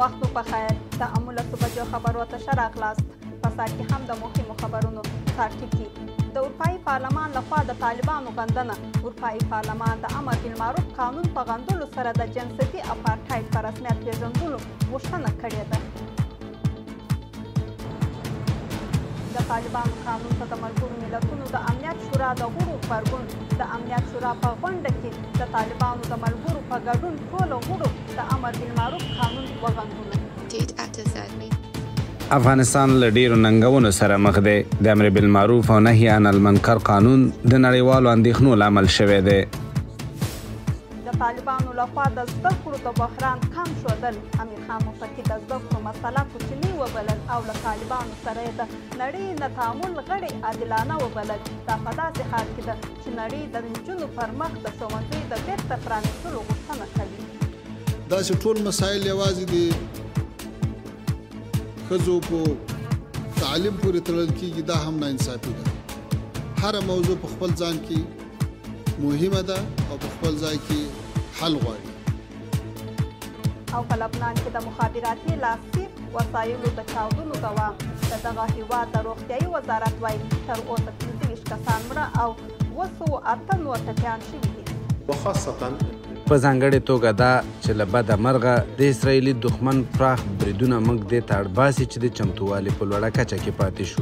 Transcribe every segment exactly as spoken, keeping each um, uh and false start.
وختو بخیر. د امولسو بجو خبرو ته ښه راغلاست. په سر کې هم د مهمو خبرونو سر ټکي. د اروپایي پارلمان لخوا د طالبانو غندنه. اروپایي پارلمان د امر بالمعروف قانون په غندلو سره د جنسیتي اپارټاید په رسمیت پېژندلو غوښتنه کړې ده. د طالبانو قانون ته د ملګرو ملتونو د امنیت شورا د غړو غبرګون. د امنیت شورا په غونډه کې د طالبانو د ملګرو په ګډون ټولو غړو د امر بالمعروف قانون وغندلو. افغانستان له ډیرو ننګونو سره مخ دی. د امر بالمعروف او نهي عن المنکر قانون د نړیوالو اندېښنو لامل شوی دی. د طالبانو لخوا د زده کړو د بحران کم ښودل. امیر خان متقي د زده کړو مسله کوچنۍ وبلل او له طالبانو سره یې د نړۍ نه تعامل غړي عادلانه وبلل. دا په داسې حال کې ده چې نړۍ د نجونو پر مخ د ښوونځیو د بیرته پرانیستلو غوښتنه کوي. داسې ټول مسایل یوازې د ښځو په تعلیم پورې تړل کېږي، دا هم ناانصافي ده. هره موضوع په خپل ځان کې مهمه ده او په خپل ځای کې حل غواړي. او په لبنان کې د مخابراتي لاسلیک وسایلو د چاودنو دوام. د دغه هیواد د روغتیايي وزارت وایي تر اوسه پنځه ویشت کسان مړه او اوه سوه اته نور ټپیان شوي دي. وخاصتا په ځانګړې توګه دا چې له بده مرغه د اسرائیلي دښمن پراخ بریدونه موږ دې ته اړ باسي چې د چمتووالي په لوړه کچه کې پاتې شو.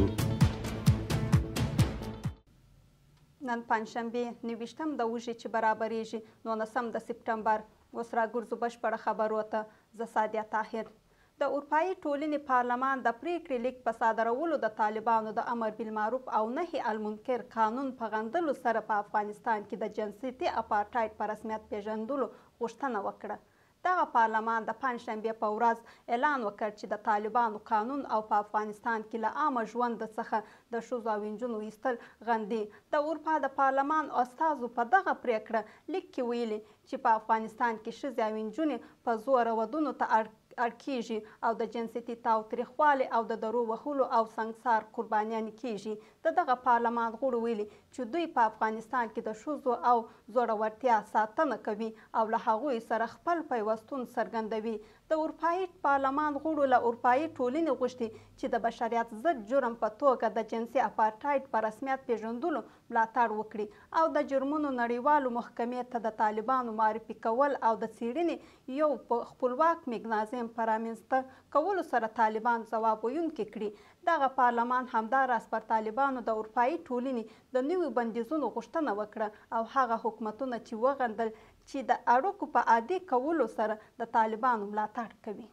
نن پنجشنبې نویشتم د وژې چې برابریږي نولسم د سپټمبر. اوس راګرځو بشپړه خبرو ته. زه سادیه طاهر. د اروپایي ټولنې پارلمان د پریکړې لیک په صادرولو د طالبانو د امر بالمعروف او نهي المنکر قانون په غندلو سره په افغانستان کې د جنسیتي اپارټاید په رسمیت پېژندلو غوښتنه وکړه. دغه پارلمان د پنجشنبې په ورځ اعلان وکړ چې د طالبانو قانون او په افغانستان کې له عامه ژوند څخه د ښځو او نجونو ایستل غندي. د اروپا د پارلمان استازو په دغه پریکړه لیک کې ویلي چې په افغانستان کې ښځې او نجونې په زوره ودونو ته اړ اړ کیږي او د جنسیتي تاوتریخوالي او د درو وهلو او سنګسار قربانیانې کیږي. د دغه پارلمان غړو ویلي چې دوی په افغانستان کې د ښځو او زړورتیا ساتنه کوي او له هغوی سره خپل پیوستون څرګندوي. د اروپایي پارلمان غړو له اروپایي ټولنې غوښتي چې د بشریت ضد جرم په توګه د جنسي اپارټاید په رسمیت پېژندلو ملاتړ وکړي او د جرمونو نړیوالو محکمې ته د طالبانو معرفي کول او د څېړنې یو خپلواک میکانیزم په رامنځته کولو سره طالبان ځواب ویونکي کړي. دغه پارلمان همداراز پر طالبانو د اروپایي ټولنې د نویو بندیزونو غوښتنه وکړه او هغه حکومتونه چې وغندل چې د اړیکو په عادي کولو سره د طالبانو ملاتړ کوي.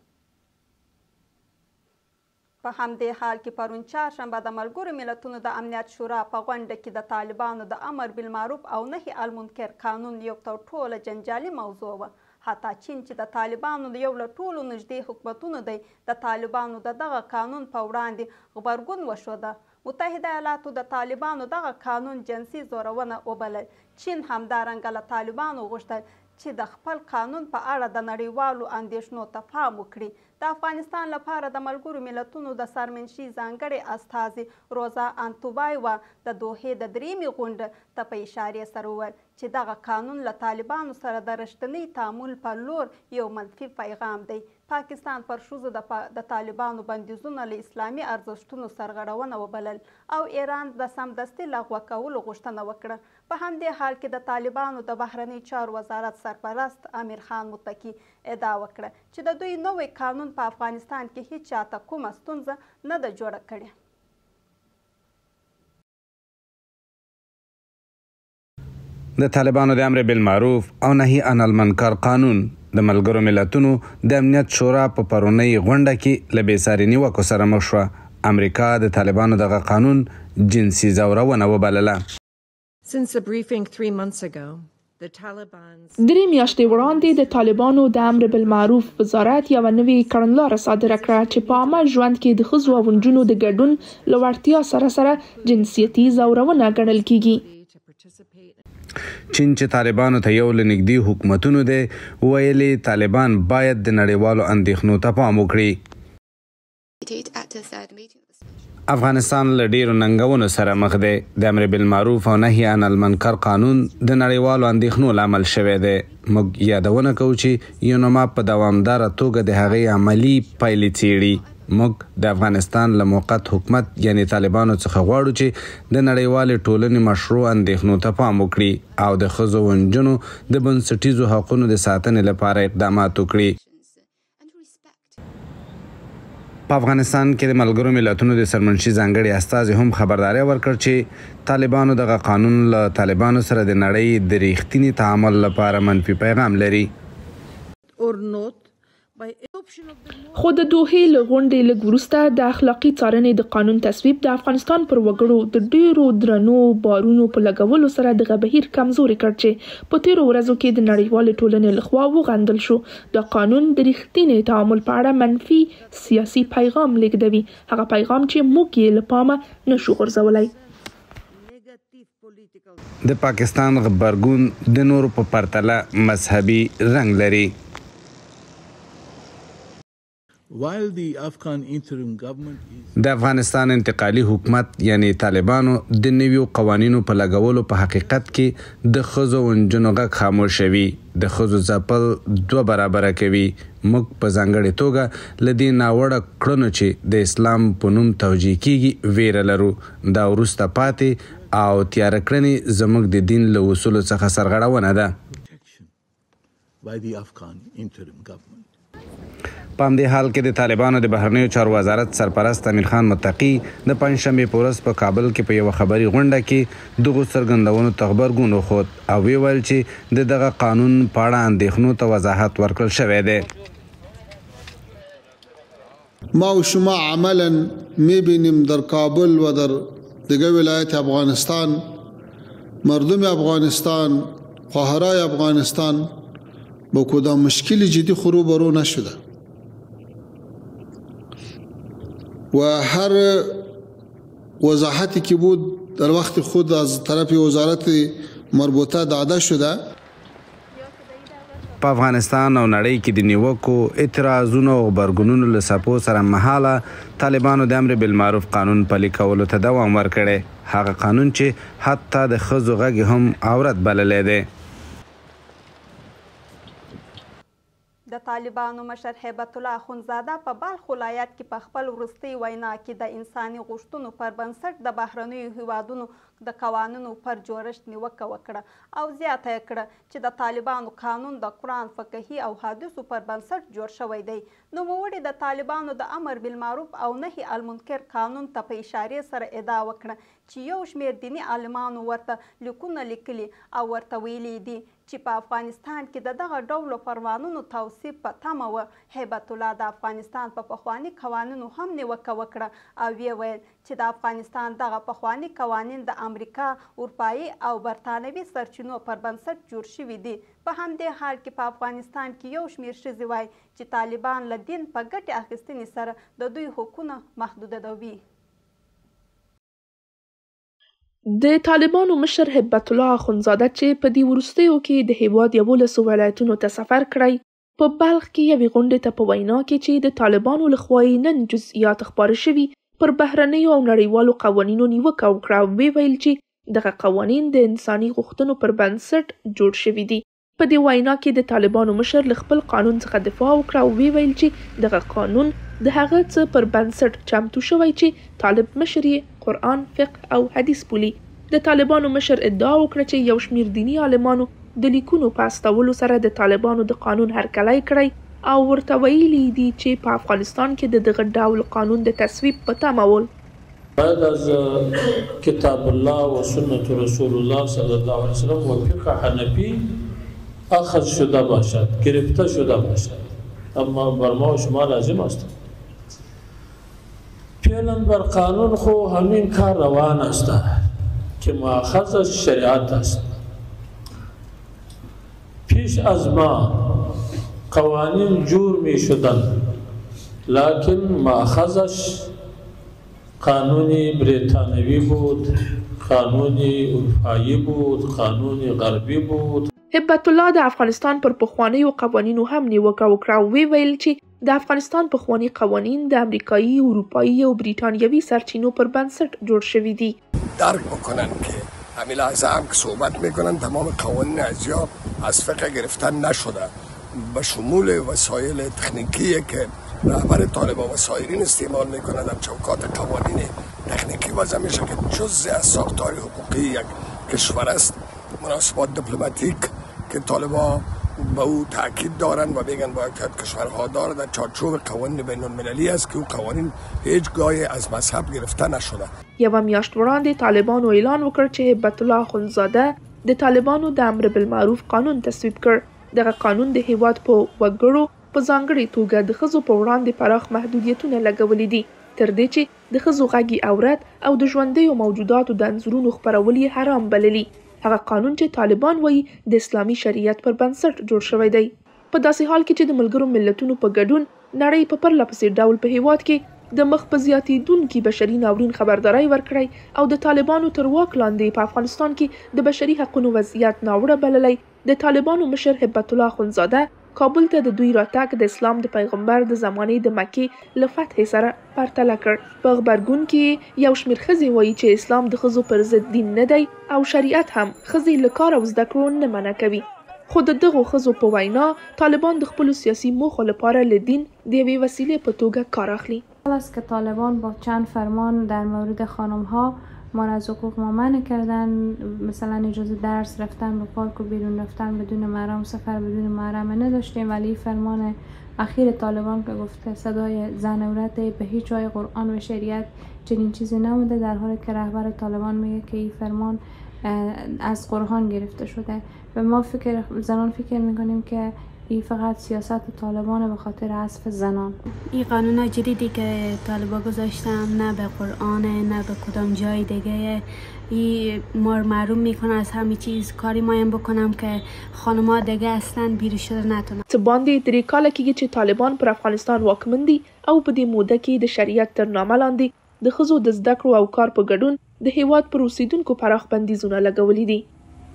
په همدې حال کې پرون چهارشنبه د ملګرو ملتونو د امنیت شورا په غونډه کې د طالبانو د امر بالمعروف او نهي المنکر قانون یو تر ټوله جنجالي موضوع وه. حتی چین چې د طالبانو د یو له ټولو نږدې حکومتونو دی د طالبانو د دغه قانون په وړاندې غبرګون وښوده. متحده ایالاتو د طالبانو دغه قانون جنسي زورونه وبلل. چین همدارنګه له طالبانو غوښتل چې د خپل قانون په اړه د نړیوالو اندېښنو ته پام وکړي. د افغانستان لپاره د ملګرو ملتونو د سرمنشي ځانګړې استازي روزا انتوبایوا د دوحې د درېیمې غونډې ته په اشارې سره وویل چې دغه قانون له طالبانو سره د رښتیني تعامل په لور یو منفي پیغام دی. پاکستان پر ښځو د طالبانو بندیزونه له اسلامي ارزښتونو سرغړونه وبلل او ایران د سمدستي لغوه کولو غوښتنه وکړه. په همدې حال کې د طالبانو د بهرني چارو وزارت سرپرست امیر خان متقي ادعا وکړه چې د دوی نوی قانون په افغانستان کې هیڅ چاته کومه ستونزه نه ده جوړه کړې. د طالبانو د امر بالمعروف او نهي عن المنکر قانون د ملګرو ملتونو د امنیت شورا په پرونۍ غونډه کې له بېساري نیوکو سره مخ شوه. امریکا د طالبانو دغه قانون جنسي ځورونه وبلله. درې میاشتې وړاندې د طالبانو د امر بالمعروف وزارت یوه نوې کړنلاره صادره کړه چې په عامه ژوند کې د ښځو او نجونو د ګډون له وړتیا سره سره جنسیتي ځورونه ګڼل کیږي. چین چې طالبانو ته یو له نږدې حکومتونو دی ویلي طالبان باید د نړیوالو اندېښنو ته پام وکړي. افغانستان له ډیرو ننګونو سره مخ دی. د امر بالمعروف او نهي عن المنکر قانون د نړیوالو اندېښنو لامل شوی دی. موږ یادونه کوو چې یونما په دوامداره توګه د هغې عملي پایلې څیړي. موږ د افغانستان له موقت حکومت یعنی طالبانو څخه غواړو چې د نړیوالې ټولنې مشروع اندېښنو ته پام وکړي او د ښځو او نجونو د بنسټیزو حقونو د ساتنې لپاره اقدامات وکړي. په افغانستان کې د ملګرو ملتونو د سرمنشي ځانګړي استازي هم خبرداری ورکړ چې طالبانو دغه قانون له طالبانو سره د نړۍ د ریښتیني تعامل لپاره منفي پیغام لري. خو د دوحې له غونډې لږ وروسته د اخلاقي څارنې د قانون تصویب د افغانستان پر وګړو د ډیرو درنو بارونو په لګولو سره دغه بهیر کمزوري کړ چې په تیرو ورځو کې د نړیوالې ټولنې لخوا وغندل شو. د قانون د ریښتیني تعامل په اړه منفي سیاسي پیغام لیږدوي، هغه پیغام چې موږ یې له پامه نشو غورځولی. د پاکستان غبرګون د نورو په پرتله مذهبي رنګ لري. د افغانستان انتقالي حکومت یعنی طالبانو د نویو قوانینو په لګولو په حقیقت کې د ښځو او نجونو غږ خاموشوي، د ښځو ځپل دوه برابره کوي. موږ په ځانګړې توګه له دې ناوړه کړنو چې د اسلام په نوم توجیه کیږي ویره لرو. دا وروسته پاتې او تیاره کړنې زموږ د دین له اصولو څخه سرغړونه ده. په همدې حال کې د طالبانو د بهرنیو چارو وزارت سرپرست امیر خان متقي د پنجشنبې په ورځ په کابل کې په یوه خبري غونډه کې دغو څرګندونو ته غبرګون وښود او ویل چې د دغه قانون په اړه اندېښنو ته وضاحت ورکړل شوی دی. ما و شما عملا میبینیم در کابل و در دیگر ولایت افغانستان مردم افغانستان خواهرای افغانستان با کدام مشکل جدی روبرو نشده و هر وضاحتی که بود در وقت خود از طرف وزارت مربوطه داده شده. په افغانستان او نړۍ کې د نیوکو، اعتراضونو او غبرګونونو له څپو سره مهاله طالبانو د امر بالمعروف قانون پلي کولو ته دوام ورکړی. هغه قانون چې حتی د ښځو غږ هم عورت بللی دی. د طالبانو مشر هیبت الله اخندزاده په بلخ ولایت کې په خپل وروستۍ وینا کې د انساني غوښتنو پر بنسټ د بهرنیو هیوادونو د قوانینو پر جوړښت نیوکه وکړه او زیاته یې کړه چې د طالبانو قانون د قرآن فقهي او حدیثو پر بنسټ جوړ شوی دی. نوموړي د طالبانو د امر بالمعروف او نهي المنکر قانون ته په اشارې سره ادعا وکړه چې یو شمېر دیني عالمانو ورته لیکونه لیکلي او ورته ویلي دي چې په افغانستان کې د دغه ډولو فرمانونو توصیف په تمه و. هیبت الله د افغانستان په پخواني قوانینو هم نیوکه وکړه او ویې ویل چې د افغانستان دغه پخواني قوانین د امریکا، اروپایي او برطانوي سرچینو پر بنسټ جوړ شوي دي. په همدې حال کې په افغانستان کې یو شمېر ښځې وایي چې طالبان له دین په ګټې اخیستنې سره د دوی حقونه محدودوي. د طالبانو مشر هیبت الله اخندزاده چې په دې وروستیو کې د هیواد یولسو ولایتونو ته سفر کړی، په بلخ کې یوې غونډې ته په وینا کې چې د طالبانو لخوا یې نن جزئیات خپاره شوي پر بهرنیو او نړیوالو قوانینو نیوکه وکړه او ویل چې دغه قوانین د انساني غوښتنو پر بنسټ جوړ شوي دي. په دې وینا کې د طالبانو مشر له خپل قانون څخه دفاع وکړه او ویل چې دغه قانون د هغه څه پر بنسټ چمتو شوی چې طالب مشر یې قرآن، فقه او حدیث بولي. د طالبانو مشر ادعا وکړه چې یو شمېر دیني عالمانو د لیکونو په استولو سره د طالبانو د قانون هرکلی کړی او ورته ویلي دي چې په افغانستان کې د دغه ډول قانون د تصویب په تمه ول. باید از کتاب الله و سنت رسول الله صلی الله علیه وسلم و فقه حنفی اخذ شده باشد، گرفته شده باشد، اما بر ما و شما لازم است. فعلا بر قانون خو همین کار روان است که مؤخذ از شریعت است. پیش از ما قوانین جور می شدند لکن مؤخذش قانونی بریتانوی بود، قانونی اروپایی بود، قانونی غربی بود. هیبت الله د افغانستان پر پخوانیو قوانینو هم نیوکه وکړه او ویل چې د افغانستان پخواني قوانین د امریکایي، اروپایي او بریتانیوي سرچینو پر بنسټ جوړ شوي دي. درک بکنن که همین لحظه هم که صحبت میکنن تمام قوانین اجزا از فقه گرفتن نشده، به شمول وسایل تکنیکی که رهبر طالبان و سایرین استعمال میکنند در چوکات قوانین تکنیکی وضع میشه که جزء از ساختار حقوقی یک کشور است. مناسبات دیپلماتیک که طالبان به او تاکید دارن و میگن باید کشورها داره در چارچوب قوانین بین المللی است که او قوانین هیچ گاهی از مذهب گرفته نشده. یوه میاشت وړاندې طالبانو اعلان وکړ چې هبت الله اخندزاده د طالبانو د امر بالمعروف قانون تصویب کړ. دغه قانون د هیواد په وګړو په ځانګړې توګه د ښځو په وړاندې پراخ محدودیتونه لګولي دي، تر دې چې د ښځو غږی عورت او د ژوندیو موجوداتو د انځورونو خپرول یې حرام بللي. هغه قانون چې طالبان وایي د اسلامي شریعت پر بنسټ جوړ شوی دی. په داسې حال کې چې د ملګرو ملتونو په ګډون نړۍ په پرله پسې ډول په هیواد کې د مخ په زیاتېدونکي بشري ناورین خبرداری ورکړی او د طالبانو تر واک لاندې په افغانستان کې د بشري حقونو وضعیت ناوړه بللی، د طالبانو مشر هبت الله اخندزاده کابل ته د دوی راتګ د اسلام د پیغمبر د زمانې د مکې له فتحې سره پرتله کړ. په غبرګون کې یو شمېر ښځې وایي چې اسلام د ښځو پر ضد دین نه دی او شریعت هم ښځې له کار او زده کړو نه منع کوي. خو د دغو ښځو په وینا طالبان د خپلو سیاسي موخو لپاره له دین د یوې وسیلې په توګه کار اخلي. است که طالبان با چند فرمان در مورد خانم‌ها ما را از حقوق ما منع کردن، مثلا اجازه درس رفتن به پارک و بیرون رفتن بدون محرم، سفر بدون محرم نداشتیم، ولی فرمان اخیر طالبان که گفته صدای زن عورت به هیچ جای قرآن و شریعت چنین چیزی نموده، در حالی که رهبر طالبان میگه که این فرمان از قرآن گرفته شده و ما فکر زنان فکر میکنیم که این فقط سیاست طالبان به خاطر حذف زنان. این قانون جدیدی که طالبان گذاشتن نه به قرآن نه به کدام جای دیگه، این ما رو محروم میکنه از همه چیز. کاری مایم بکنم که خانم‌ها دیگه اصلا بیرون شده نتونن. څه باندې درې کاله کېږي چې طالبان پر افغانستان واکمن دي او په دې موده کې د شریعت تر نامه لاندې د ښځو د زده کړو او کار په ګډون د هیواد پر اوسیدونکو پراخ بندیزونه لګولي دي.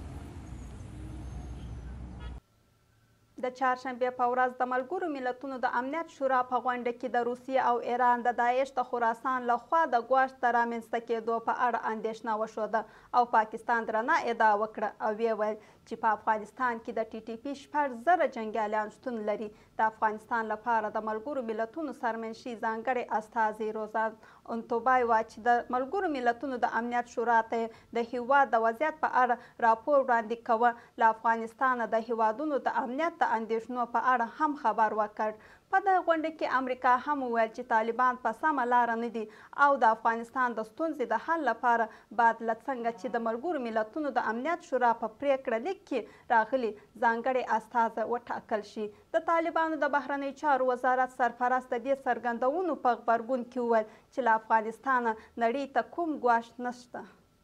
د چهارشنبې په ورځ د ملګرو ملتونو د امنیت شورا په غونډه کې د روسیې او ایران د داعش د خراسان لخوا د ګواښ د رامنځته کېدو په اړه اندېښنه وښوده او پاکستان درنه ادعا وکړه او ویې ویل چې په افغانستان کې د ټي ټي پي شپږ زره جنګیالیان شتون لري. د افغانستان لپاره د ملګرو ملتونو سرمنشي ځانګړی استازی روزان انتوبای وایي چې د ملګرو ملتونو د امنیت شورا ته د هیواد د وضعیت په اړه راپور وړاندې کوه. له افغانستانه د هیوادونو د امنیت د اندېښنو په اړه هم خبر وکړ. په دغه غونډه کې امریکا هم وویل چې طالبان په سمه لاره نه دي او د افغانستان د ستونزې د حل لپاره باید له څنګه چې د ملګرو ملتونو د امنیت شورا په پریکړه لیک کې راغلي ځانګړی استازی وټاکل شي. د طالبانو د بهرنیو چارو وزارت سرپرست د دې څرګندونو په غبرګون کې وویل چې له افغانستانه نړۍ ته کوم ګواښ نشته.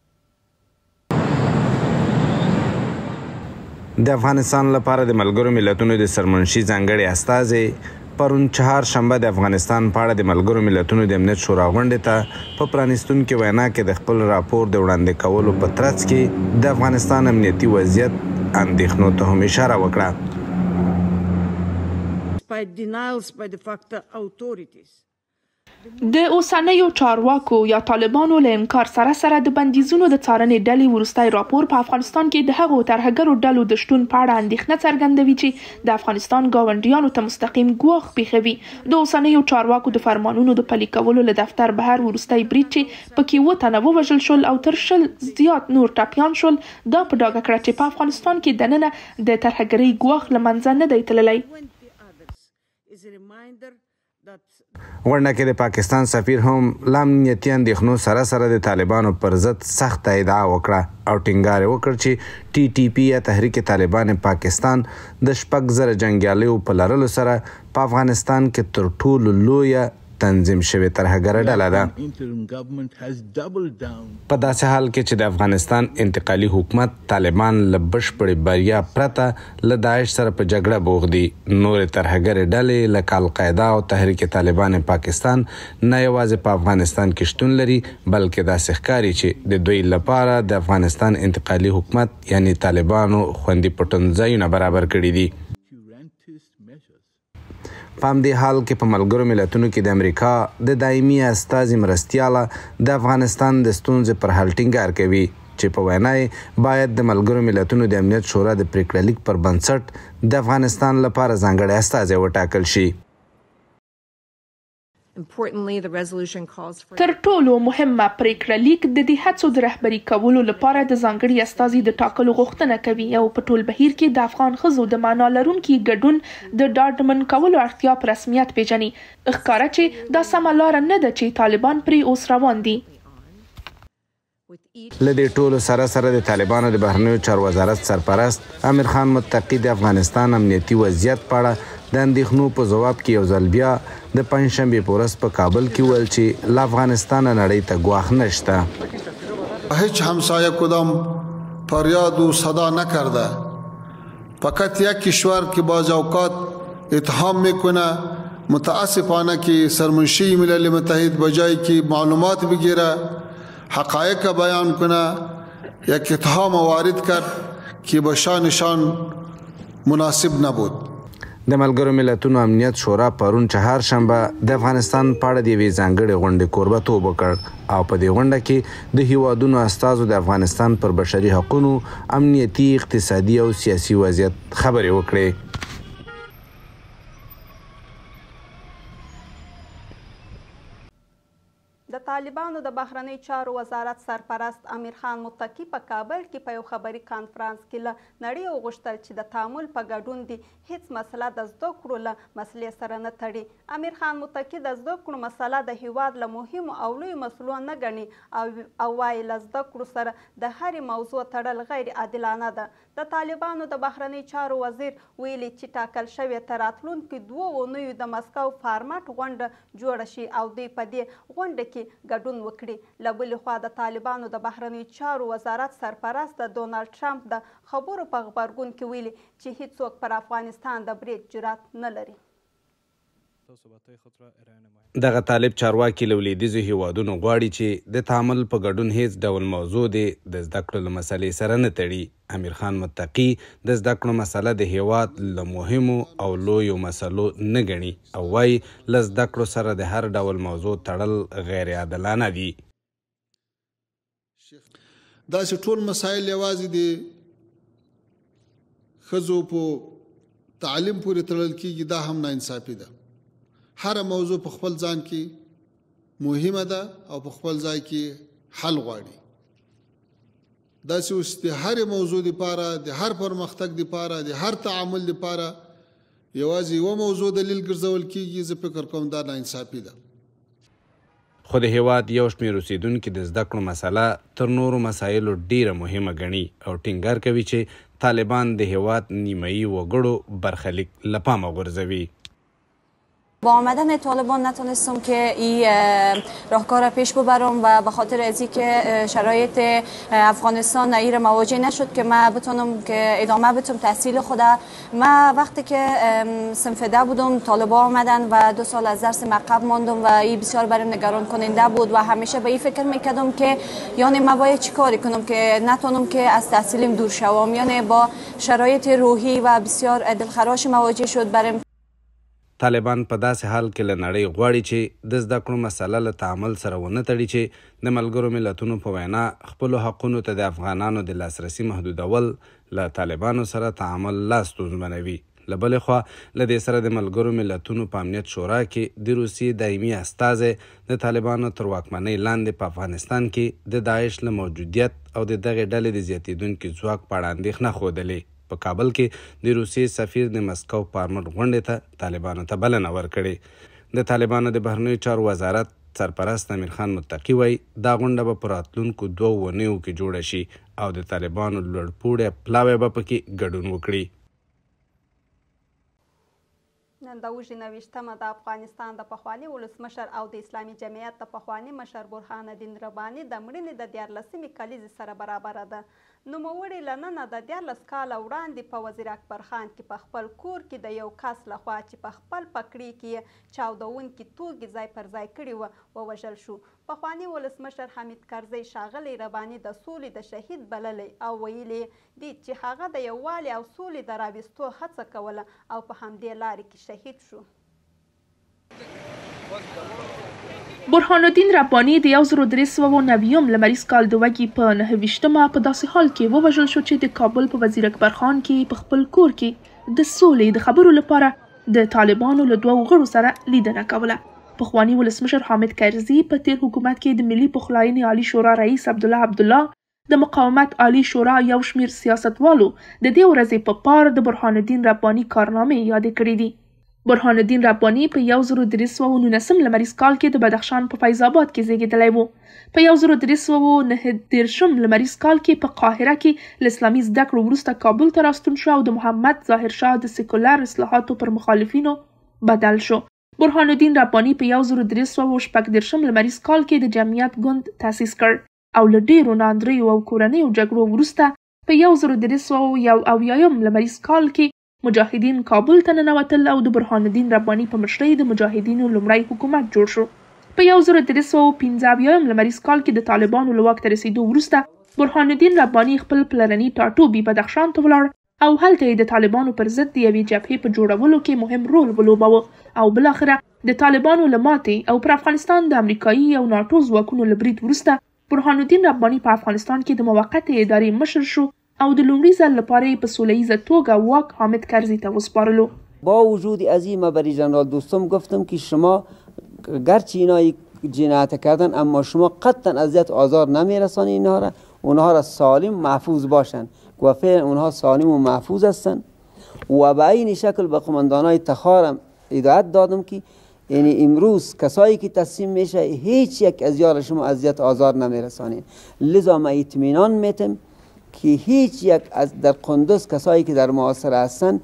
د افغانستان لپاره د ملګرو ملتونو د سرمنشي ځانګړي استازی پرون چهارشنبه د افغانستان په اړه د ملګرو ملتونو د امنیت شورا غونډې ته په پرانیستونکې وینا کې د خپل راپور د وړاندې کولو په ترڅ کې د افغانستان امنیتي وضعیت اندېښنو ته هم اشاره وکړه. د اوسنیو چارواکو یا طالبانو له انکار سره سره د بندیزونو د څارنې ډلې وروستی راپور په افغانستان کې د هغو ترهګرو ډلو د شتون په اړه اندېښنه څرګندوي چې د افغانستان ګاونډیانو ته مستقیم ګواښ پېښوي. د اوسنیو چارواکو د فرمانونو د پلي کولو له دفتر بهر وروستی برید چې پکې اووه تنه ووژل شول او تر شل زیات نور ټپیان شول، دا په ډاګه کړه چې په افغانستان کې دننه د ترهګرۍ ګواښ له منځه نه دی تللی. غونډه کې د پاکستان سفیر هم له امنیتي اندېښنو سره سره د طالبانو پر ضد سخته ادعا وکړه او ټینګار یې وکړ چې ټي ټي پي یا تحریک طالبان پاکستان د شپږ زره جنګیالیو په لرلو سره په افغانستان کې تر ټولو لویه تنظیم شوې ترهګره ډله ده. په داسې حال کې چې د افغانستان انتقالي حکومت طالبان له بشپړې بریا پرته له داعش سره په جګړه بوخت دي، نورې ترهګرې ډلې لکه القاعده او تحریک طالبان پاکستان نه یوازې په افغانستان کې شتون لري بلکې داسې ښکاري چې د دوی لپاره د افغانستان انتقالي حکومت یعنی طالبانو خوندي پټنځایونه برابر کړي دي. په همدې حال کې په ملګرو ملتونو کې د امریکا د دایمي استازي مرستیاله د افغانستان د ستونزې پر حل ټینګار کوي چې په وینا یې باید د ملګرو ملتونو د امنیت شورا د پریکړه لیک پر بنسټ د افغانستان لپاره ځانګړی استازی وټاکل شي. تر ټولو مهمه پریکړه لیک د دې هڅو د رهبري کولو لپاره د ځانګړي استازي د ټاکلو غوښتنه کوي او په ټول بهیر کې د افغان ښځو د معنا لرونکي ګډون د ډاډمن کولو اړتیا په رسمیت پیژني. ښکاره چې دا سمه لاره نه ده چې طالبان پرې اوس روان دي. له دې ټولو سره سره د طالبانو د بهرنیو چارو وزارت سرپرست امیر خان متقي د افغانستان امنیتي وضعیت په اړه د اندېښنو په ځواب کې یو ځل بیا د پنجشنبې په ورځ په کابل کې وویل چې له افغانستانه نړۍ ته ګواښ نشته. هیچ همسایه کدام فریاد و صدا نکرده. فقط یک کشور که بعض اوقات اتهام میکنه متاسفانه که سرمنشی ملل متحد بجای که معلومات بگیره حقایق بیان کنه یک اتهام وارد کرد که به شانشان مناسب نبود. د ملګرو ملتونو امنیت شورا پرون چهارشنبه د افغانستان په اړه د یوې ځانګړې غونډې کوربهتوب وکړ او په دې غونډه کې د هیوادونو استازو د افغانستان پر بشري حقونو، امنیتي، اقتصادي او سیاسي وضعیت خبرې وکړې. د طالبانو د بهرنی چارو وزارت سرپرست امیر خان متقي په کابل کې په یو خبري کانفرانس کې له نړۍ وغوښتل چې د تعامل په ګډون دي هیڅ مسله د زده کړو له مسلې سره نه تړي. امیر خان متقي د زده کړو مسله د هیواد له مهمو او لویو مسلو نه ګڼي او وایي له زده کړو سره د هرې موضوع تړل غیر عادلانه ده. د طالبانو د بهرنی چارو وزیر ویلي چې ټاکل شوې تر راتلونکو دوو اونیو د مسکو فارمټ غونډه جوړه شي او دوی په دې غونډه کې ګډون وکړي. له بلې خوا د طالبانو د بهرنیو چارو وزارت سرپرست د ډونالډ ټرمپ د خبرو په غبرګون کې ویلي چې هیڅوک پر افغانستان د برید جرأت نه لري. دغه طالب چارواکي له لویدیځو هیوادونو غواړي چې د تعامل په ګډون هیڅ ډول موضوع د زده کړو له مسلې سره نه تړي. امیر خان متقي د زده کړو مسله د هیواد له مهمو او لویو مسلو نه ګڼي او وایي له زده کړو سره د هر ډول موضوع تړل غیر عادلانه دي. داسې ټول مسایل یوازې د ښځو په تعلیم پورې تړل کېږي، دا هم ناانصافي ده. هر موضوع په خپل ځان کې مهمه ده او په خپل ځای کې حل غواړي. داسې اوس د هرې موضوع دپاره، د هر پرمختګ دپاره، د هر تعامل دپاره یوازې یوه موضوع دلیل ګرځول کېږي. زه فکر کوم دا ناانصافي ده. خو د هیواد یو شمېر اوسیدونکي د زده کړو مسله تر نورو مسایلو ډیره مهمه ګڼي او ټینګار کوي چې طالبان د هیواد نیمایي وګړو برخلیک له پامه غورځوي. با آمدن طالبان نتونستم که این راهکار پیش ببرم و به خاطر ازی که شرایط افغانستان ایر مواجه نشد که من بتونم که ادامه بدم تحصیل خودم. من وقتی که صنف ده بودم طالبان آمدن و دو سال از درس عقب ماندم و این بسیار برام نگران کننده بود و همیشه به این فکر میکردم که یعنی من باید چیکار کنم که نتونم که از تحصیلم دور شوم. یعنی با شرایط روحی و بسیار دلخراش مواجه شد برام. طالبان په داسې حال کې له نړۍ غواړي چې د زده کړو مسله له تعامل سره ونه تړي چې د ملګرو ملتونو په وینا خپلو حقونو ته د افغانانو د لاسرسي محدودول له طالبانو سره تعامل لا ستونزمنوي. له بلې خوا له دې سره د ملګرو ملتونو په امنیت شورا کې د روسیې دایمي استازی د طالبانو تر واکمنۍ لاندې په افغانستان کې د داعش له موجودیت او د دغې ډلې د زیاتېدونکي ځواک په اړه اندېښنه ښودلې. په کابل کې د روسیې سفیر د مسکو فارمټ غونډې ته طالبانو ته بلنه ورکړې. د طالبانو د بهرنیو چارو وزارت سرپرست امیر خان متقي وایي دا غونډه به په راتلونکو دوو اونیو کې جوړه شي او د طالبانو لوړپوړی پلاوی به پکې ګډون وکړي. نن د اوږې نویشتمه د افغانستان د پخواني ولسمشر او د اسلامي جمعیت د پخواني مشر برهان الدین رباني د مړینې د دیارلسمې کلیزې سره برابره ده. نوموړي له ننه د دیارلس کاله وړاندې په وزیر اکبر خان کې په خپل کور کې د یو کس لخوا چې په خپل پګړۍ کې یې چاودونکي توکي ځای پر ځای کړي وه ووژل شو. پخواني ولسمشر حمید کرزي ښاغلی رباني د سولې د شهید بللی او ویلي دي چې هغه د یووالي او سولې د راوستو هڅه کوله او په همدې لارې کې شهید شو. برهان الدین رباني د یو زر درې سوه نوي لمریز کال د وږي په نهه ویشتمه په داسې حال کې ووژل شو چې د کابل په وزیر اکبر خان کې په خپل کور کې د سولې د خبرو لپاره د طالبانو له دوو غړو سره لیدنه کوله. پخواني ولسمشر حامد کرزي په تیر حکومت کې د ملي پخلاینې عالی شورا رئیس عبدالله عبدالله، د مقاومت عالی شورا یو شمیر سیاستوالو د دې ورځې په پار د برهان الدین رباني کارنامې یادې کړې دي. برهان الدین رباني په یو زر درې سوه نولسم لمریز کال کې د بدخشان په فیض آباد کې زیږېدلی و. په یو زر درې سوه نهه دېرشم لمریز کال کې په قاهره کې له اسلامي زده کړو وروسته کابل ته راستون شو او د محمد ظاهر شاه د سیکولر اصلاحاتو پر مخالفینو بدل شو. برهان الدین رباني په یو زر درې سوه شپږ دېرشم لمریز کال کې د جمعیت ګوند تأسیس کړ او له ډېرو ناندریو او کورنیو جګړو وروسته په یو زر درې سوه یو اویایم لمریز کال کې مجاهدین کابل ته ننوتل او د برهان الدین رباني په مشرۍ د مجاهدینو لومړی حکومت جوړ شو. په یو زر درې سوه پنځه اویایم لمریز کال کې د طالبانو له واک ته رسېدو وروسته برهان الدین رباني خپل پلرني ټاټوبي بدخشان ته ولاړ او هلته یې د طالبانو پر ضد د یوې جبهې په جوړولو کې مهم رول ولوباوه او بالاخره د طالبانو له ماتې او پر افغانستان د امریکایي او ناټو ځواکونو له برید وروسته برهان الدین رباني په افغانستان کې د موقتې ادارې مشر شو او د لومړي ځل لپاره یې په سوله توګه واک حامد کرزي ته وسپارلو. با وجود از این برای جنرال دوستم گفتم که شما گرچه اینا جنایت کردن اما شما قطعا اذیت آزار نمیرسانید اینها را، اونها را سالم محفوظ باشن و فعلا اونها سالم و محفوظ هستن و به این شکل به قماندانای تخارم هدایت دادم که یعنی امروز کسایی که تصمیم میشه هیچ یک از یار شما اذیت آزار نمیرسانید. لذا ما اطمینان میتم که هیچ یک از در قندوز کسایی که در محاصره هستن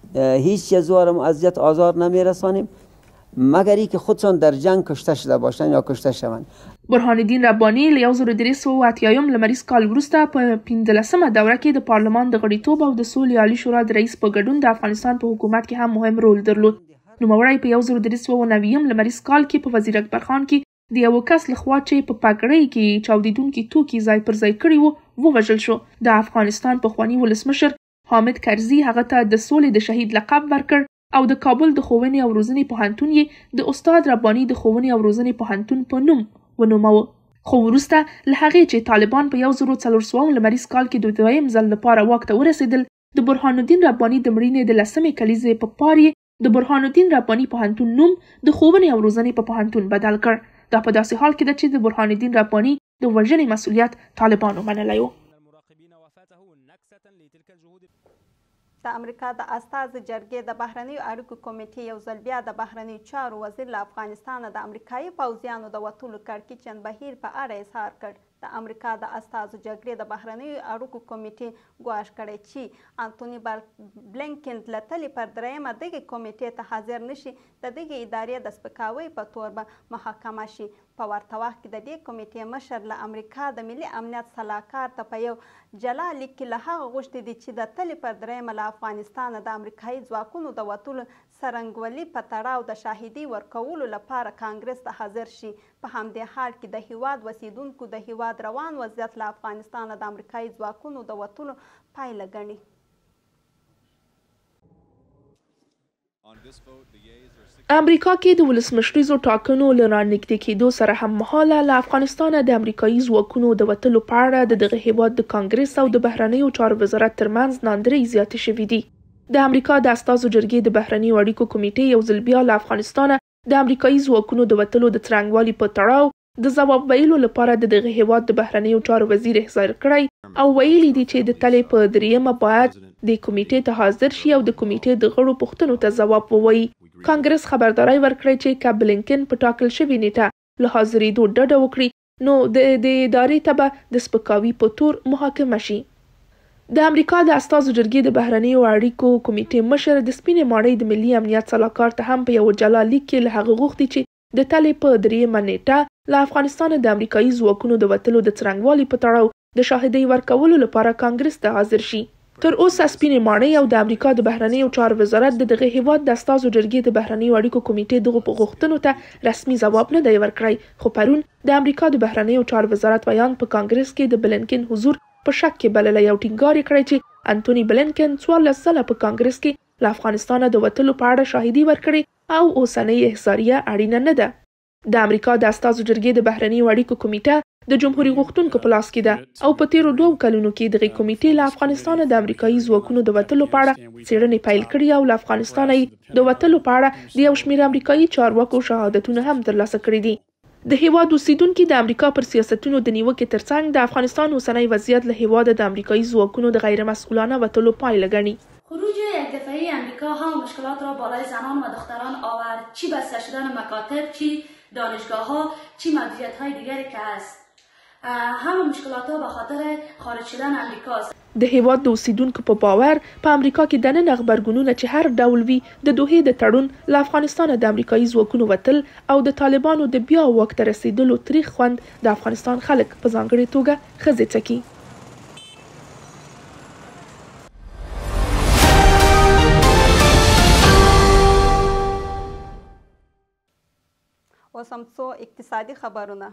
هیچ از یار ما اذیت آزار نمیرسانیم مگر اینکه خودشان در جنگ کشته شده باشن یا کشته شوند. برهان الدین رباني له یو زر درې سوه اتیایم لمریز کال وروسته په پنځلسمه دوره کې د پارلمان د غړیتوب او د سولې عالي شورا د رئیس په ګډون د افغانستان په حکومت کې هم مهم رول درلود. نوموړی په یو زر درې سوه نویم لمریز کال کې په وزیر اکبر خان کې د یو کس لخوا چې په پګړۍ کې چاودیدونکي توکي ځای پر ځای کړي وو ووژل شو. د افغانستان پخواني ولسمشر حامد کرزي هغه ته د سولې د شهید لقب ورکړ او د کابل د ښوونې او روزنې پوهنتون یې د استاد رباني د ښوونې او روزنې پوهنتون په نوم ونوموه. خو وروسته له هغې چې طالبان په یو زر څلور سوه لمریز کال کې د دویم ځل لپاره واک ته ورسېدل، د برهان الدین رباني د مړینې د لسمې کلیزې په پار یې د برهان الدین رباني پوهنتون نوم د ښوونې او روزنې په پوهنتون بدل کړ. دا په داسې حال کې ده چې د برهان الدین رباني د وژنې مسؤلیت طالبانو منلی و. د امریکا د استازي جرګې د بهرنیو اړیکو کمیټې یو ځل بیا د بهرنیو چارو وزیر له افغانستانه د امریکایي پوځیانو د وتلو کړکېچن بهیر په اړه اظهار کړ. د امریکا د استازو جګړې د بهرنیو اړیکو کمیټې ګواښ کړی چې انتوني بلینکن له تلې پر درېیمه دغې کمیټې ته حاضر نشي د دغې ادارې د سپکاوي په تور به محاکمه شي. په ورته وخت کې د دې کمیټې مشر له امریکا د ملي امنیت سلاکار ته په یو جلا لیک کې له هغه غوښتي دي چې د تلې پر درېیمه له افغانستانه د امریکایي ځواکونو د وتلو څرنګولي په تړاو د شاهدي ورکولو لپاره کانګرس ته حاضر شي. په همدې حال کې د هیواد اوسیدونکو د هیواد روان وضعیت له افغانستانه د امریکایي ځواکونو د وتلو پایله ګڼي. امریکا کې د ولسمشریزو ټاکنو له رانږدې کېدو سره هممهاله له افغانستانه د امریکایي ځواکونو د وتلو په اړه د دغه هیواد د کانګرس او د بهرنیو چارو وزارت ترمنځ ناندرۍ زیاتې شوي دي. د امریکا د استازو جرګې د بهرنیو اړیکو کمیټې یو ځل بیا له افغانستانه د امریکایي ځواکونو د وتلو د څرنګوالي په تړاو د ځواب ویلو لپاره د دغه هیواد د بهرنیو چارو وزیر احضار کړی او ویلي دي چې د تلې په درېیمه باید د کمیټې ته حاضر شي او د کمیټې د غړو پوښتنو ته ځواب ووایي. کانګرس خبرداری ورکړی چې که بلینکن په ټاکل شوې نیټه له حاضرېدو ډډه وکړي نو د د ادارې ته به د سپکاوي په تور محاکمه شي. د امریکا د استازو جرګې د بهرنیو اړیکو کمیټې مشر د سپینې ماڼۍ د ملي امنیت سلاکار ته هم په یو جلا لیک کې له هغه غوښتي چې د تلې په درېیمه نیټه له افغانستانه د امریکایي ځواکونو د وتلو د څرنګوالي په تړاو د شاهدۍ ورکولو لپاره کانګرس ته حاضر شي. تر اوسه سپینې ماڼۍ او د امریکا د بهرنیو چارو وزارت د دغه هیواد د استازو جرګې د بهرنیو اړیکو کمیټې دغو غوښتنو ته رسمي ځواب نه دی ورکړی. خو پرون د امریکا د بهرنیو چارو وزارت ویان په کانګرس کې د بلینکن حضور په شک کې بللی او ټینګار یې کړی چې انتوني بلینکن څوارلس ځله په کانګرس کې له افغانستانه د وتلو په اړه شاهدي ورکړې او اوسنۍ احصاریه اړینه نه ده. د امریکا د استازو جرګې د بهرنیو اړیکو کمیټه د جمهوریت غوښتونکو په لاس کې ده او په تیرو دوو کلونو کې دغه کمیټې له افغانستانه د امریکایي ځواکونو د وتلو په اړه څېړنې پیل کړي او له افغانستانه یې د وتلو په اړه د یو شمېر امریکایي چارواکو شهادتونه هم ترلاسه کړي دي. د هیواد اوسیدونکي د امریکا پر سیاستونو د نیوکې ترڅنګ د افغانستان اوسنی وضعیت له هیواده د امریکایي ځواکونو د غیر مسئولانه وتلو پایله ګڼي. خروج یک دفعه امریکا هم مشکلات را بالای زنان و دختران آورد، چی بسته شدن مکاتب، چی دانشگاه ها، چی موضوعیت های دیگری که هست. همه مشکلات ها به خاطر خارج شدن امریکاست. د هیواد د اوسیدونکو په باور په امریکا کې دننه غبرګونونه چې هر ډول وي د دوحې د تړون له افغانستانه د امریکایي ځواکونو وتل او د طالبانو د بیا واک ته رسیدلو تریخ خوند د افغانستان خلک په ځانګړې توګه ښځې څکي. اوس هم څو اقتصادي خبرونه.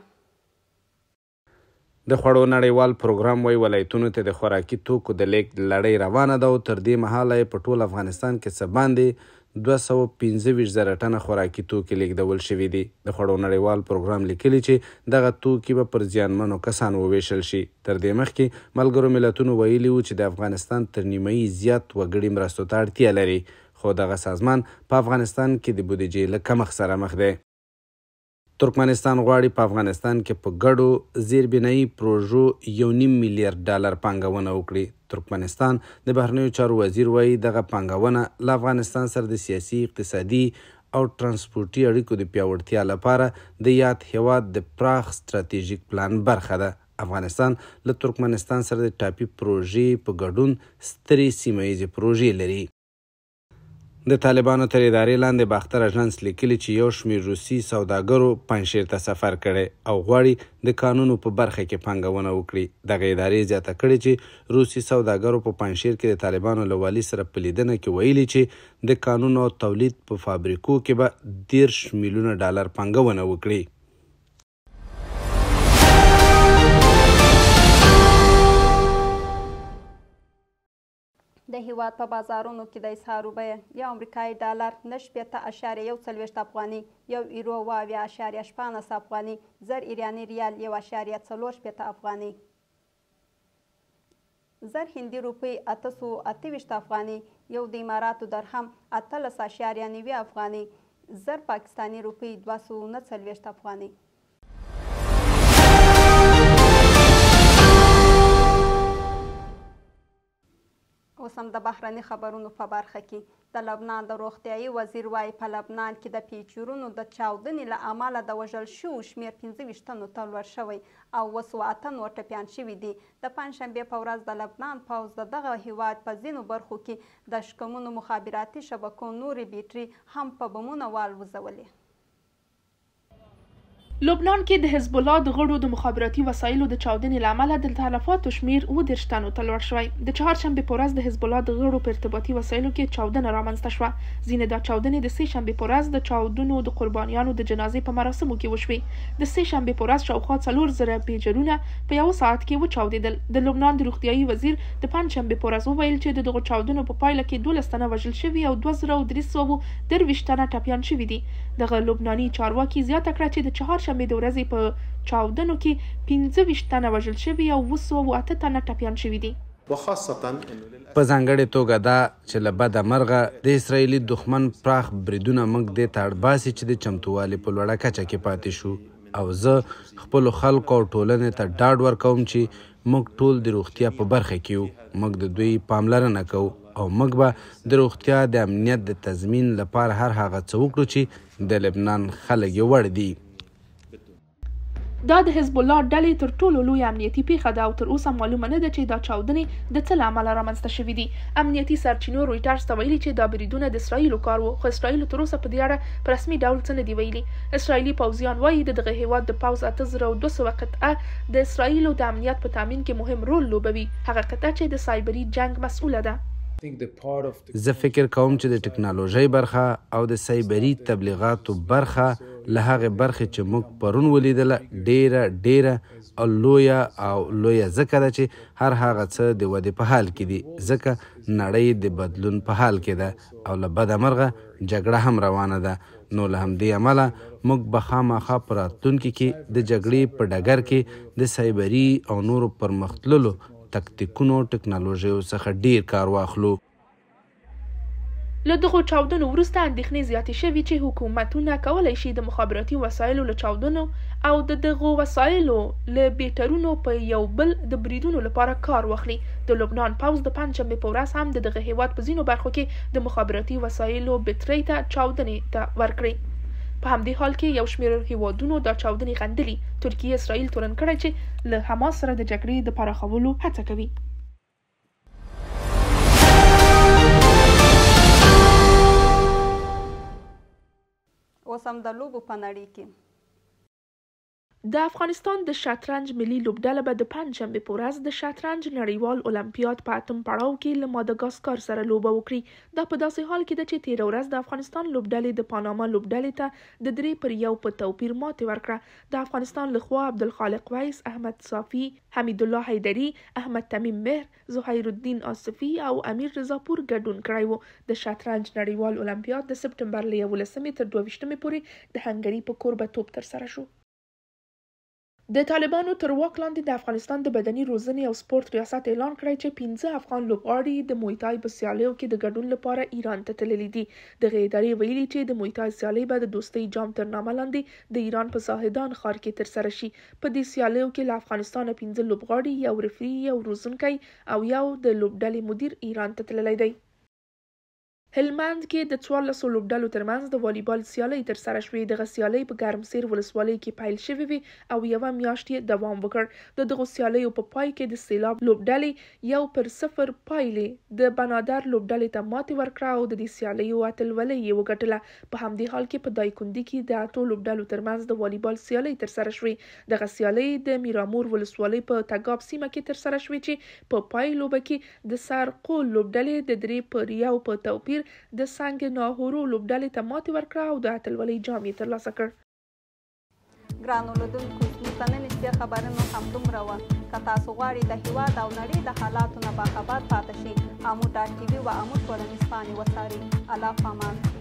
د خوړو نړیوال پروګرام وایي ولایتونو ته د خوراکي توکو د لیږد لړۍ روانه ده او تر دې مهاله یې په ټول افغانستان کې څه باندې دوه سوه پنځه ویشت زره ټنه خوراکي توکي لیږدول شوي دي. د خوړو نړیوال پروګرام لیکلي چې دغه توکي به پر زیانمنو کسانو وویشل شي. تر دې مخکې ملګرو ملتونو ویلي وو چې د افغانستان تر نیمایي زیات وګړي مرستو ته اړتیا لري، خو دغه سازمان په افغانستان کې د بودیجې له کمښت سره مخ دی. ترکمنستان غواړي په افغانستان کې په ګډو زیربنایي پروژو یو نیم میلیارډ ډالر پانګونه وکړي. ترکمنستان د بهرنیو چارو وزیر وایي دغه پانګونه له افغانستان سره د سیاسي، اقتصادي او ترانسپورټي اړیکو د پیاوړتیا لپاره د یاد هیواد د پراخ ستراتیژیک پلان برخه ده. افغانستان له ترکمنستان سره د ټاپي پروژې په ګډون سترې سیمه ییزې پروژې لري. د طالبانو تر ادارې لاندې باختر اژانس لیکلي چې یو شمېر روسي سوداګرو پنجشیر ته سفر کړی او غواړي د کانونو په برخه کې پانګونه وکړي. دغه ادارې زیاته کړې چې روسي سوداګرو په پنجشیر کې د طالبانو له والي سره په لیدنه کې ویلي چې د کانونو او تولید په فابریکو کې به دېرش میلیونه ډالر پانګونه وکړي. د هیواد په بازارونو کې د اسعارو بیه یو امریکایي ډالر نه شپېته اعشاریه یو څلوېښت افغاني، یو ایرو اوه اویا اعشاریه شپاړس افغاني، زر ایراني ریال یو اعشاریه څلور شپېته افغاني، زر هندي روپۍ اته سوه اته ویشت افغاني، یو د اماراتو درهم اتلس اعشاریه نوي افغاني، زر پاکستاني روپۍ دوه سوه نه څلوېښت افغاني. اوس هم د بهرني خبرونو په برخه کې د لبنان د روغتیايي وزیر وایي په لبنان کې د پیچورونو د چاودنې له امله د وژل شوو شمېر پنځه ویشت تنو ته لوړ شوی او اوه سوه اته نور ټپیان شوي دي. د پنجشنبې په ورځ د لبنان پوځ د دغه هیواد په ځینو برخو کې د شکمنو مخابراتي شبکو نورې بیټرۍ هم په بمونو والوځولې. لبنان کې د حزب الله د غړو د مخابراتي وسایلو د چاودنې له امله د تلفاتو شمېر اووه دېرش تنو ته لوړ شوی. د چهارشنبې په ورځ د حزب الله د غړو په ارتباطي وسایلو کې چاودنه رامنځته شوه. ځینې دا چاودنې د سې شنبې په ورځ د چاودنو د قربانیانو د جنازې په مراسمو کې وشوې. د سې شنبې په ورځ شاوخوا څلور زره پیجرونه په یوه ساعت کې وچاودېدل. د لبنان د روغتیايي وزیر د پنجشنبې په ورځ وویل چې د دغو چاودنو په پایله کې دولس تنه وژل شوي او دوه زره درې سوه درویشت تنه ټپیان شوي دي. دغه لبناني چارواکي زیاته کړه چې د چهارشنبې د ورځې په چاودنو کې پنځه ویشت تنه وژل شوي او اوه سوه اته تنه ټپیان شوي دي. په ځانګړې توګه دا چې له بده مرغه د اسرائیلي دښمن پراخ بریدونه موږ دې ته اړ باسي چې د چمتووالي په لوړه کچه کې پاتې شو او زه خپلو خلکو او ټولنې ته ډاډ ورکوم چې موږ ټول د روغتیا په برخه کې یو، موږ د دوی پاملرنه کوو او موږ به د روغتیا د امنیت د تضمین لپاره هر هغه څه وکړو چې د لبنان خلک یې وړ دي. دا د حزب الله ډلې تر ټولو لویه امنیتي پیښه ده او تر اوسه معلومه نه ده چې دا چاودنې د څه له امله رامنځته شوي دي. امنیتي سرچینو رویټرز ته ویلي چې دا بریدونه د اسرائیلو کار و، خو اسرائیلو تر اوسه په دې اړه په رسمي ډول څه نه دي ویلي. اسرائیلي پوځیان وایي د دغه هیواد د پوځ اته زره او دوه سوه قطعه د اسرائیلو د امنیت په تامین کې مهم رول لوبوي، هغه قطعه چې د سایبري جنګ مسؤله ده. زه فکر کوم چې د ټکنالوژۍ برخه او د سایبري تبلیغاتو برخه له هغې برخې چې موږ پرون ولیدله ډیره ډیره او لویه او لویه ځکه ده چې هر هغه څه د ودې په حال کې دي، ځکه نړۍ د بدلون په حال کې ده او له بده مرغه جګړه هم روانه ده. نو له همدې امله موږ به خامخا په راتلونکي کې د جګړې په ډګر کې د سایبري او نورو پرمختللو تکتیکونو ټکنالوژیو څخه ډیر کار واخلو. له دغو چاودنو وروسته اندېښنې زیاتې شوي چې حکومتونه کولی شي د مخابراتي وسایلو له چاودنو او د دغو وسایلو له بیټرونو په یو بل د بریدونو لپاره کار واخلي. د لبنان پوځ د پنجشنبې په ورځ هم د دغه هیواد په ځینو برخو کې د مخابراتي وسایلو بیټرۍ ته چاودنې ته ورکړې. په همدې حال کې یو شمېر هیوادونو دا چاودنې غندلي. ترکیې اسرائیل تورن کړی چې له حماس سره د جګړې د پراخولو هڅه کوي. اوس هم د لوبو په نړۍ کې د افغانستان د شطرنج ملي لوبډله به د پنجشنبې په ورځ د شطرنج نړیوال المپیاد په اتم پړاو کې له ماداګاسکار سره لوبه وکړي. دا په داسې حال کې ده چې تېره ورځ د افغانستان لوبډلې د پاناما لوبډلې ته د درې پر یو په توپیر ماتې ورکړه. د افغانستان لخوا عبدالخالق ویس، احمد صافي، حمید الله حیدري، احمد تمیم مهر، زهیر الدین آصفي او امیر رضا پور ګډون کړی و. د شطرنج نړیوال المپیاد د سپټمبر له یولسمې تر دوه ویشتمې پورې د هنګري په کوربهتوب ترسره شو. د طالبانو تر واک لاندې د افغانستان د بدني روزنې او سپورت ریاست اعلان کړی چې پنځه افغان لوبغاړي د مویتای په سیالیو کې د ګډون لپاره ایران ته تللي دي. دغه ادارې ویلي چې د مویتای سیالۍ به د دوستۍ جام تر نامه لاندې د ایران په زاهدان ښار کې ترسره شي. په دې سیالیو کې له افغانستانه پنځه لوبغاړي، یو رفري، یو روزونکی او یو د لوبډلې مدیر ایران ته تللی دی. هلمند کې د څوارلسو لوبډلو ترمنځ د والیبال سیالۍ ترسره شوې. دغه سیالۍ په ګرمسیر ولسوالۍ کې پیل شوې وې او یوه میاشت یې دوام وکړ. د دغو سیالیو په پای کې د سیلاب لوبډلې یو پر صفر پایلې د بنادر لوبډلې ته ماتې ورکړه او د دې سیالیو اتلولۍ یې وګټله. په همدې حال کې په دایکنډي کې د اتو لوبډلو ترمنځ د والیبال سیالۍ ترسره شوې. دغه سیالۍ د میرامور ولسوالۍ په تګاب سیمه کې ترسره شوې چې په پای لوبه کې د سرقول لوبډلې د درې پر یو په توپیر د سنگ ناهورو لوبډلې ته ماتې ورکړه او د اتلولۍ جام یې ترلاسه کړ. ګرانو لیدونکو، د نن شپې خبرونه همدومره وه. که تاسو غواړئ د هېواد او نړۍ د حالاتو نه باخبر پاتې شئ، امو ډاټ ټي وي و امو ټولنیز پاڼې وڅارئ. الله پامان.